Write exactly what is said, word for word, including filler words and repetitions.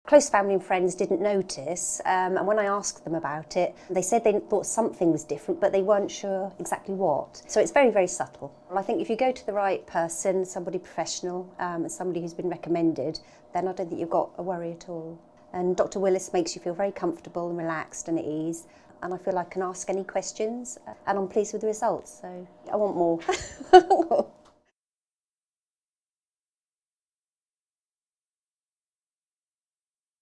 Close family and friends didn't notice, um, and when I asked them about it, they said they thought something was different, but they weren't sure exactly what. So it's very, very subtle. I think if you go to the right person, somebody professional, um, and somebody who's been recommended, then I don't think you've got a worry at all. And Doctor Willis makes you feel very comfortable and relaxed and at ease, and I feel I can ask any questions, and I'm pleased with the results, so I want more.